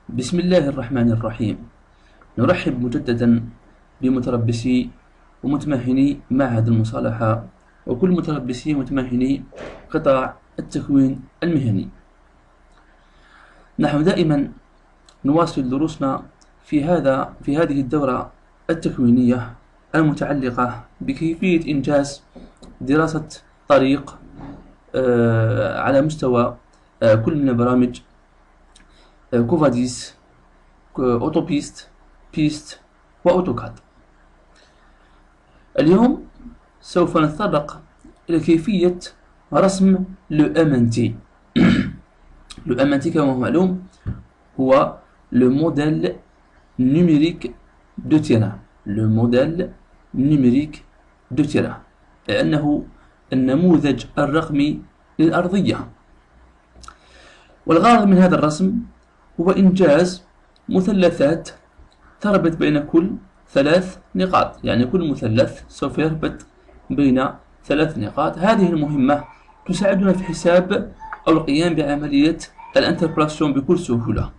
بسم الله الرحمن الرحيم. نرحب مجددا بمتربصي ومتمهني معهد المصالحة وكل متربصي ومتمهني قطاع التكوين المهني. نحن دائما نواصل دروسنا في هذه الدورة التكوينية المتعلقة بكيفية إنجاز دراسة طريق على مستوى كل من البرامج كوفاديس، أوتوبيست، بيست، وأوتوكاد. اليوم سوف نتطرق إلى كيفية رسم لو MNT كما هو معلوم هو لو موديل نيميريك دو تيران، لو موديل نيميريك دو تيران، لأنه النموذج الرقمي للأرضية. والغرض من هذا الرسم هو إنجاز مثلثات تربط بين كل 3 نقاط، يعني كل مثلث سوف يربط بين 3 نقاط. هذه المهمة تساعدنا في حساب أو القيام بعملية الانتربولاسيون بكل سهولة.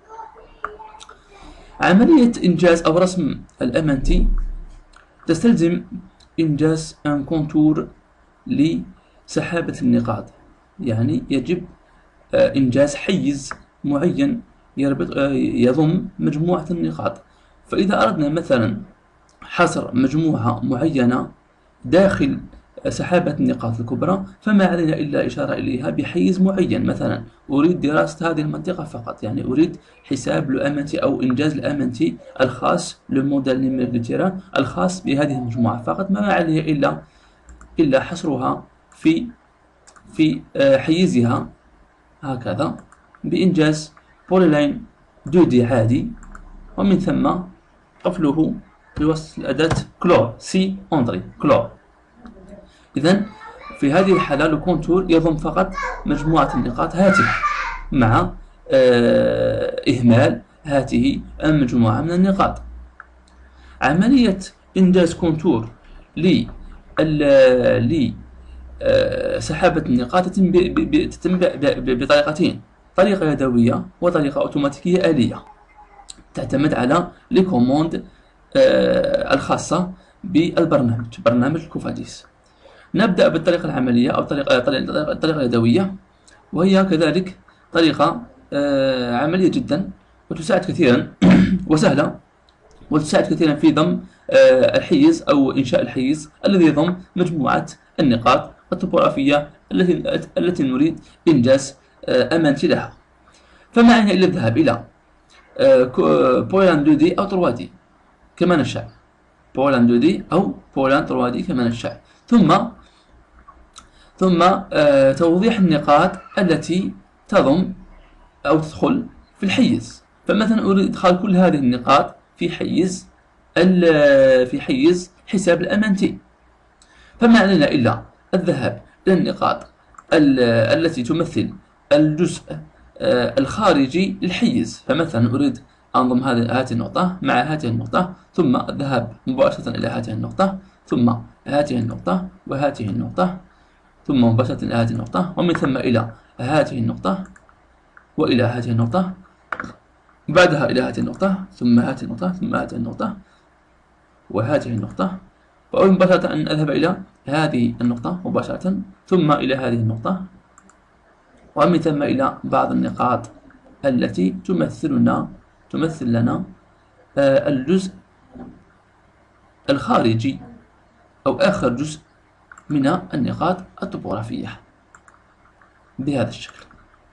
عملية إنجاز أو رسم الأمنتي تستلزم إنجاز أن كونتور لسحابة النقاط، يعني يجب إنجاز حيز معين يضم مجموعة النقاط. فإذا أردنا مثلا حصر مجموعة معينة داخل سحابة النقاط الكبرى فما علينا إلا إشارة إليها بحيز معين. مثلا أريد دراسة هذه المنطقة فقط، يعني أريد حساب الأمنتي أو إنجاز الأمنتي الخاص للموديل نيميريك دو تيران الخاص بهذه المجموعة فقط. ما عليه إلا حصرها في حيزها هكذا بإنجاز بوليلاين 2D عادي، ومن ثم قفله بواسطة الأداة كلور سي أندري كلور. إذن في هذه الحالة الكونتور يضم فقط مجموعة النقاط هاته مع إهمال هاته المجموعة من النقاط. عملية إنجاز كونتور سحابة النقاط تتم بطريقتين: طريقة يدوية وطريقة أوتوماتيكية آلية، تعتمد على الكوموند الخاصة بالبرنامج، برنامج كوفاديس. نبدأ بالطريقة العملية أو الطريقة اليدوية، وهي كذلك طريقة عملية جدا وتساعد كثيرا وسهلة، وتساعد كثيرا في ضم الحيز أو إنشاء الحيز الذي يضم مجموعة النقاط الطبوغرافية التي نريد إنجاز أمانتي لها. فما علينا إلا الذهاب إلى بولان 2D أو 3D كما نشاء، بولان 2D أو بولان 3D كما نشاء، ثم توضيح النقاط التي تضم أو تدخل في الحيز. فمثلا أريد إدخال كل هذه النقاط في حيز حساب الأمانتي، فما علينا إلا الذهاب إلى النقاط التي تمثل الجزء الخارجي للحيز. فمثلا أريد أنضم هذه النقطة مع هذه النقطة، ثم الذهاب مباشرة إلى هذه النقطة، ثم هذه النقطة وهذه النقطة، ثم مباشرة إلى هذه النقطة، ومن ثم إلى هذه النقطة وإلى هذه النقطة، بعدها إلى هذه النقطة، ثم هذه النقطة، ثم هذه النقطة وهذه النقطة، وأول مباشرة أن أذهب إلى هذه النقطة مباشرة، ثم إلى هذه النقطة، ومن ثم إلى بعض النقاط التي تمثل لنا الجزء الخارجي أو آخر جزء من النقاط الطبوغرافية بهذا الشكل.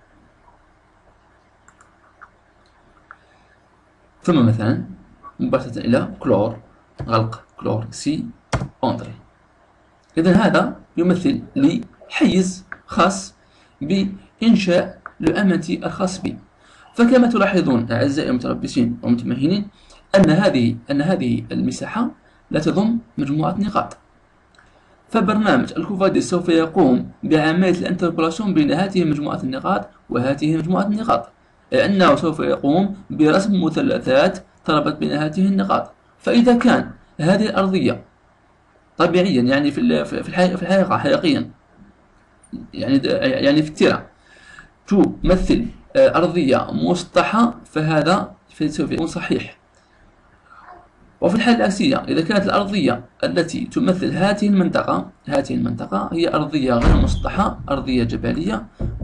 ثم مثلا مباشرة إلى كلور، غلق كلور سي أندري. إذن هذا يمثل لي حيز خاص بإنشاء الأمانتي الخاص بي. فكما تلاحظون أعزائي المتربصين والمتمهنين أن هذه المساحة لا تضم مجموعة نقاط، فبرنامج الكوفاديس سوف يقوم بعملية الانتربولاسيون بين هذه مجموعة النقاط وهذه مجموعة النقاط، لأنه سوف يقوم برسم مثلثات تربط بين هذه النقاط. فإذا كان هذه الأرضية طبيعيا، يعني في الحقيقة حقيقيا، يعني في التيرة تمثل أرضية مسطحة فهذا سوف يكون صحيح. وفي الحالة العكسية إذا كانت الأرضية التي تمثل هذه المنطقة هي أرضية غير مسطحة، أرضية جبلية،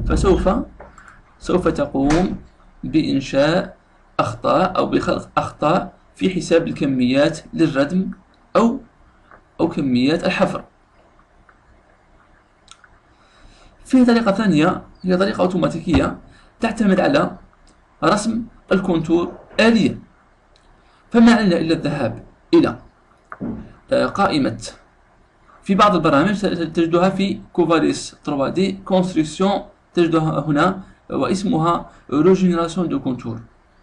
فسوف تقوم بإنشاء أخطاء أو بخلق أخطاء في حساب الكميات للردم أو كميات الحفر. في طريقة ثانية هي طريقة أوتوماتيكية تعتمد على رسم الكونتور آليا. فما علينا إلا الذهاب إلى قائمة، في بعض البرامج تجدها في كوفاديس 3D Construction، تجدها هنا واسمها Regeneration de Contour،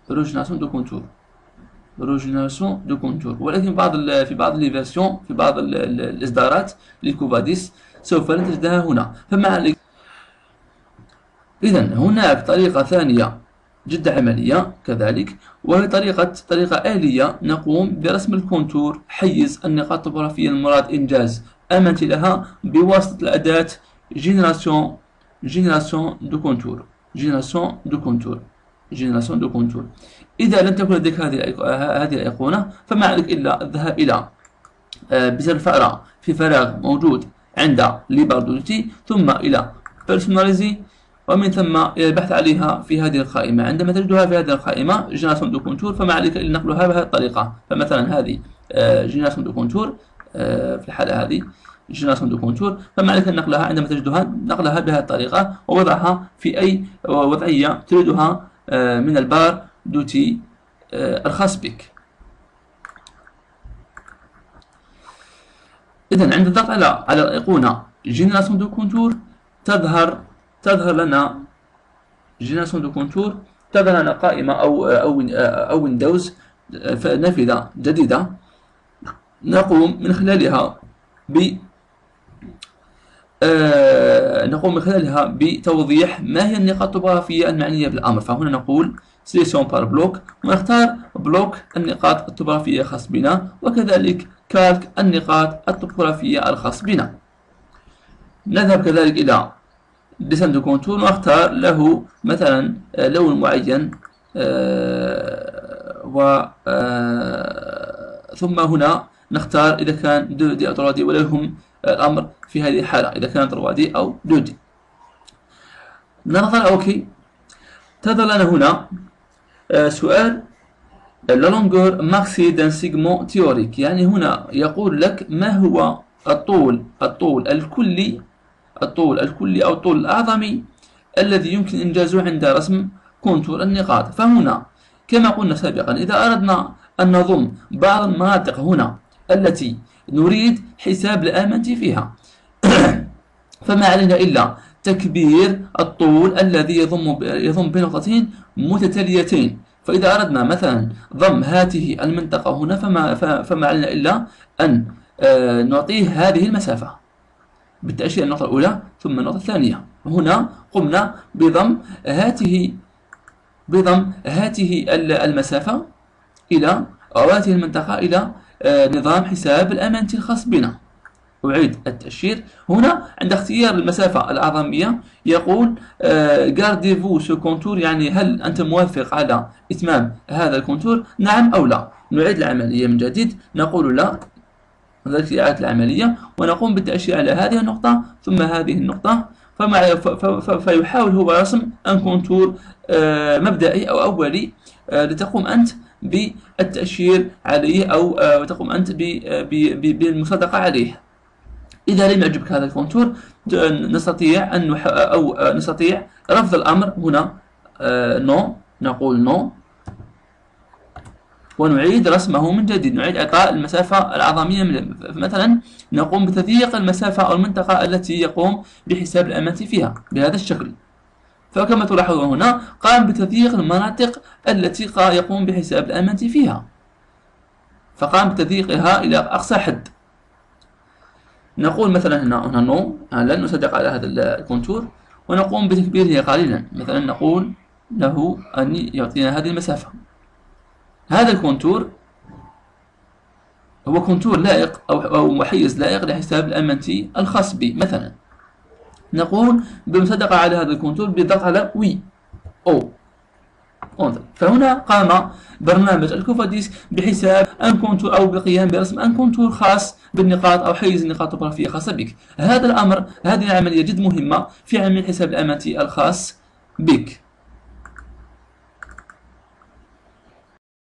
ولكن في بعض الفيرسيون، في بعض الإصدارات لكوفاديس سوف لا تجدها هنا. فما عليك. إذن هناك طريقة ثانية جد عملية كذلك، وهي طريقة آلية نقوم برسم الكونتور، حيز النقاط الطبوغرافية المراد إنجاز أمنتي لها بواسطة الأداة Génération de contour. إذا لم تكن لديك هذه الأيقونة فما عليك إلا الذهاب إلى بزر الفأرة في فراغ موجود عند ليبردولتي، ثم إلى Personalize، ومن ثم إلى البحث عليها في هذه القائمة. عندما تجدها في هذه القائمة Génération de contour فما عليك إلا نقلها بهذه الطريقة. فمثلا هذه Génération de contour، في الحالة هذه Génération de contour، فما عليك أن نقلها عندما تجدها نقلها بهذه الطريقة ووضعها في أي وضعية تريدها من البار دوتي الخاص بك. إذن عند الضغط على الأيقونة Génération de contour تظهر لنا Génération de contour، تظهر لنا قائمة أو ويندوز نافذة جديدة نقوم من خلالها بتوضيح ما هي النقاط الطبوغرافية المعنية بالأمر. فهنا نقول سيليكسيون بار بلوك، ونختار بلوك النقاط الطبوغرافية الخاص بنا، وكذلك كالك النقاط الطبوغرافية الخاص بنا. نذهب كذلك إلى ديسان دو كونتور ونختار له مثلا لون معين، ثم هنا نختار إذا كان 2D أو 3D، ولهم الأمر في هذه الحالة إذا كان 3D أو 2D. نضغط على أوكي. تظهر لنا هنا سؤال لا لونغور ماكسي دان سيغمون تيوريك، يعني هنا يقول لك ما هو الطول الكلي أو الطول الأعظمي الذي يمكن إنجازه عند رسم كونتور النقاط. فهنا كما قلنا سابقا إذا أردنا أن نضم بعض المناطق هنا التي نريد حساب الآمنتي فيها فما علينا إلا تكبير الطول الذي يضم بين نقطتين متتاليتين. فإذا أردنا مثلا ضم هذه المنطقة هنا فما علينا إلا أن نعطيه هذه المسافة بالتأشيرة النقطة الأولى ثم النقطة الثانية. هنا قمنا بضم هذه المسافة إلى أو هذه المنطقة إلى نظام حساب الأمانتي الخاص بنا. أعيد التأشير. هنا عند اختيار المسافة الأعظمية يقول gardez-vous ce contour، يعني هل أنت موافق على إتمام هذا الكونتور، نعم أو لا. نعيد العملية من جديد، نقول لا، ذلك إعادة العملية، ونقوم بالتأشير على هذه النقطة ثم هذه النقطة. فيحاول هو رسم أن كونتور مبدئي أو أولي لتقوم أنت بالتأشير عليه أو تقوم أنت بالمصادقة عليه. إذا لم يعجبك هذا الكونتور نستطيع نستطيع رفض الأمر. هنا نو، نقول نو ونعيد رسمه من جديد، نعيد إعطاء المسافة العظمية. مثلا نقوم بتضييق المسافة أو المنطقة التي يقوم بحساب الأمانتي فيها بهذا الشكل. فكما تلاحظون هنا قام بتضييق المناطق التي يقوم بحساب الأمانتي فيها، فقام بتضييقها إلى أقصى حد. نقول مثلا هنا نو، لن نصدق على هذا الكونتور، ونقوم بتكبيره قليلا. مثلا نقول له أن يعطينا هذه المسافة. هذا الكونتور هو كونتور لائق أو محيز لائق لحساب الأمانتي الخاص بي. مثلا نقول بالمصادقة على هذا الكونتور بالضغط على وي انظر، فهنا قام برنامج الكوفاديسك بحساب ان كونتور أو بالقيام برسم ان كونتور خاص بالنقاط أو حيز النقاط الطرفية خاصة بك. هذا الأمر، هذه العملية جد مهمة في عمل الحساب الأمني الخاص بك.